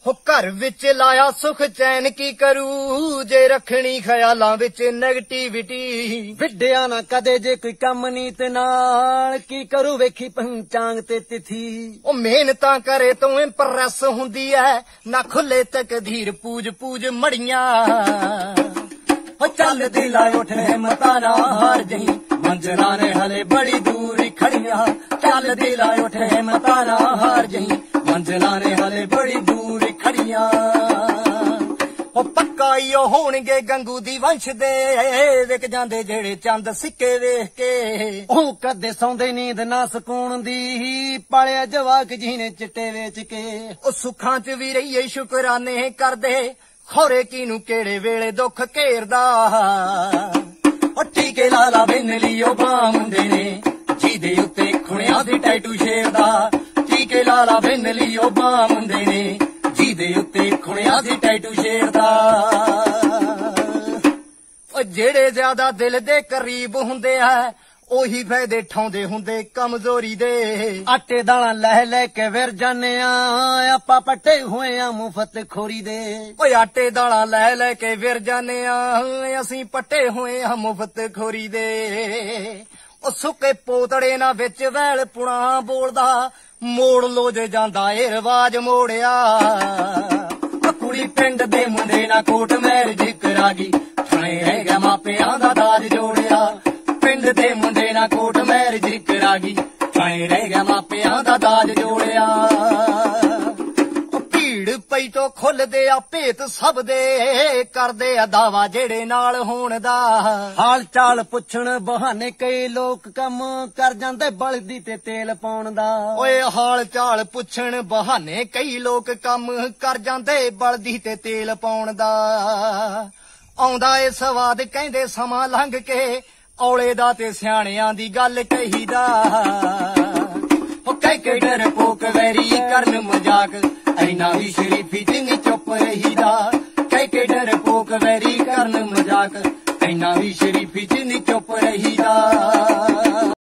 हो घर विच लाया सुख चैन की करू जे रखनी ख्यालां विच नेगेटिविटी विड्या ना कदे जे कोई कम नीत नाल की करू वेखी पंचांग ते तिथि ओ मेहनतां करे तो इंप्रेस हुंदी है ना खुले तकदीर पूज पूज मड़ियां चल दिला उठ हिम्मतां ना हार जहीं मंजिलां ने हले बड़ी दूर खड़ियां चल दिला उठ हिम्मतां ना हार जहीं मंजिलां ने हले बड़ी दूर खड़ियां ओ पक्का इहो होणगे गंगू दी वंश दे विक जांदे जेड़े चंद सिक्के वेख के ओ कदे सौंदे नींद ना सकून दी पालिया जवाक जीने चिट्टे वेच के ओ सुखां च भी रहिए शुकराने करदे खौरे किनू केड़े वेले दुख घेरदा ओ टीके लाला बिन लियो बां मुंडे ने जीदे उत्ते खुणियां दी टैटू शेर दा टीके लाला बिन लियो बां मुंडे ने जीदे उत्ते खुणियां दी टैटू शेर दा ओ जेड़े ज्यादा दिल दे करीब हुंदे है ओही फायदे ठौंदे हुंदे कमजोरी दे आटे दालां लह लै के विर जाने आपां पट्टे होए आ मुफ्त खोरी दे ओए आटे दालां लै लै के विर जाने असीं पट्टे होए आ मुफ्त खोरी दे ओ सुके पोतड़े ना विच वैल पुणा बोलदा मोड़ लो जे जांदा ए रवाज मोड़िया कुड़ी पिंड दे मुंडे ना कोट मैरिज करा गई थाने रह गया मापियां दा दाज जोड़िया पिंड दे मुंडे ना कोट मैरिज करा गई थाने रह गया मापियां दा दाज जोड़िया भीड़ पई तो खुलदे आ भेत सब दे करदे आ दावा जेड़े नाल होण दा हाल चाल पुछण बहाने कई लोक कम कर जांदे बलदी ते तेल पाउण दा ओए हाल चाल पुछण बहाने कई लोक कम कर जांदे बलदी ते तेल पाउण दा आउंदा ए सवाद कहंदे समां लंघ के औले दा ते सियाणियां दी गल कहीदा ओ कई कई डरपोक वैरी करन मजाक ऐना भी शरीफी जिन्नी चुप रहीदा कई कई डरपोक वैरी करन मजाक ऐना भी शरीफी जिन्नी